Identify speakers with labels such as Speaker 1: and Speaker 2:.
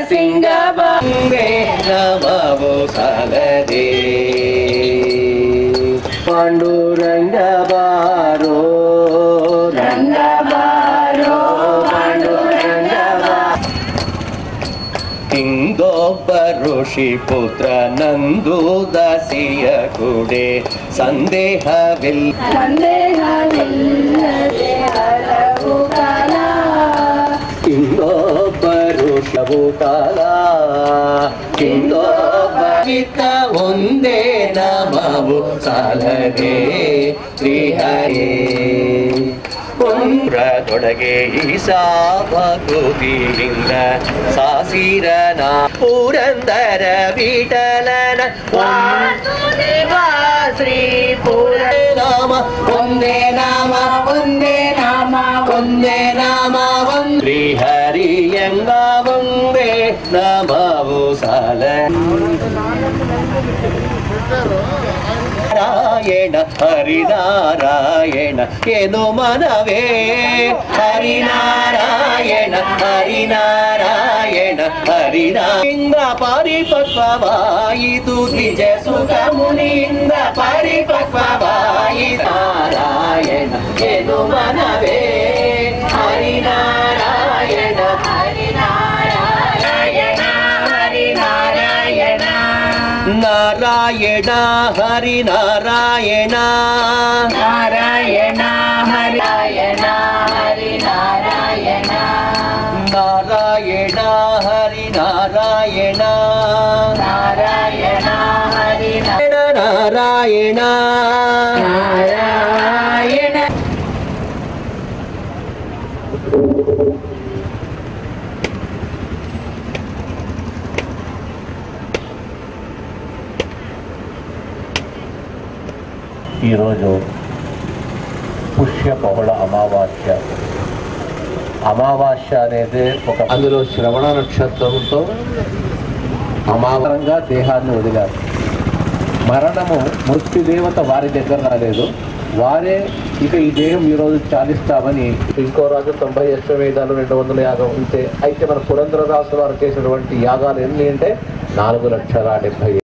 Speaker 1: ಸಿಂಗಬಂಗೆ ನಮವು ಸಾಲದೆ ಪಾಂಡುರಂಗ ಬಾರೋ ರಂಗ ಬಾರೋ ಪಾಂಡುರಂಗ ಹಿಂಗೊಬ್ಬ ಋಷಿ ಪುತ್ರ ನಂದು ದಾಸಿಯ ಕೂಡೆ ಸಂದೇಹವಿಲ್ಲದೆ ಹಲವು ಕಾಲ ಹಿಂಗೊಬ್ಬ ಋಷಭು ಕಾಲ ಹಿಂಗೊಬ್ಬ ಚಿತ್ತ ಒಂದೇ ನಮವು ಸಾಲದೆ ಶ್ರೀಹರೇ ಪುರದೊಳಗೆ ಈಸಾಭಕುತಿಯಿಂದ ಸಾಸಿರನ ಪುರಂದರ ವಿಠಲನ ಶ್ರೀ ಪುರ ನಾಮ ಒಂದೇ ನಾಮ ಒಂದೇ ನಾಮ ಒಂದೇ ನಾಮ ಶ್ರೀ ಹರಿಯಂಗ ಒಂದೇ ನಮವು ಸಾಲ ನಾರಾಯಣ ಹರಿನಾರಾಯಣ ಏನು ಮನವೇ ಹರಿನಾರಾಯಣ ಹರಿನಾರಾಯಣ ಹರಿನಾರಾಯಣ ಪರಿಪಕ್ವವಾಯಿತು ನಿಜ ಸುಖ ಮುನಿಯಿಂದ ಪರಿಪಕ್ವವಾಯಿತು ನಾರಾಯಣ ಏನು ಮನವೇ ಹರಿನಾರಾಯಣ ಹರಿನಾರಾಯಣ ಹರಿನಾರಾಯಣ ನಾರಾಯಣ ಹರಿನಾರಾಯಣ ನಾರಾಯಣ ಹರಿನಾರಾಯಣ ಹರಿನಾರಾಯಣ ನಾರಾಯಣ ಹರಿನಾರಾಯಣ ನಾರಾಯಣ ಹರಿನಾರಾಯಣ ನಾರಾಯಣ ನಾರಾಯಣ
Speaker 2: ఈరోజు పుష్య బహుళ అమావాస్య. అమావాస్య అనేది అందులో శ్రవణ నక్షత్రంతో అమావరంగా దేహాన్ని వదిలారు. మరణము మృత్యుదేవత వారి దగ్గర రాలేదు, వారే ఇక ఈ దేహం ఈరోజు చాలిస్తామని ఇంకో రాజు 90 అశ్వమేధాలు 200 యాగం ఉంటే, అయితే మన పురంధర రాసు వారు చేసినటువంటి యాగాలు ఎన్ని అంటే 4,70,000